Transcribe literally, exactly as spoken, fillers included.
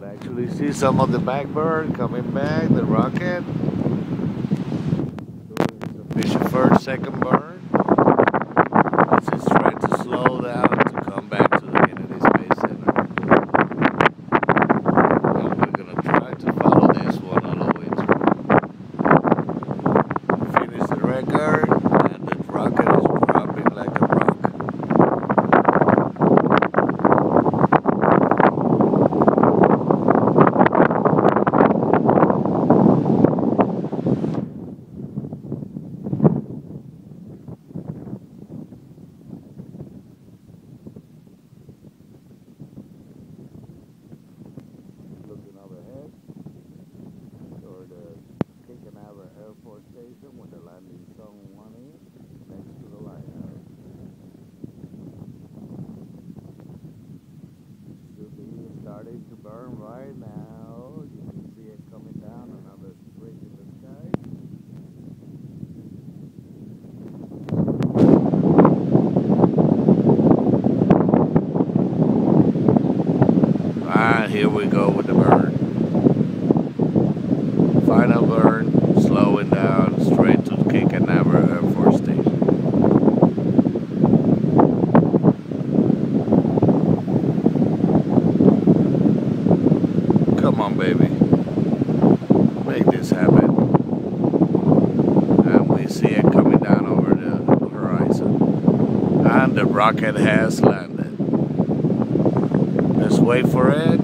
Actually see some of the back burn coming back, the rocket. Fish first, second burn. This is trying to slow down to come back to the Kennedy Space Center. And we're gonna try to follow this one all the way through. Finish the record, and the rocket is dropping like a rock. Looking overhead toward the Cape Canaveral Air Force Station where the landing zone one is, next to the lighthouse. Should be starting to burn right now. You can see it coming down, another streak in the sky. Ah, here we go with the burn. Final burn, slowing down straight to Cape Canaveral Air Force Station. Come on, baby. Make this happen. And we see it coming down over the horizon. And the rocket has landed. Let's wait for it.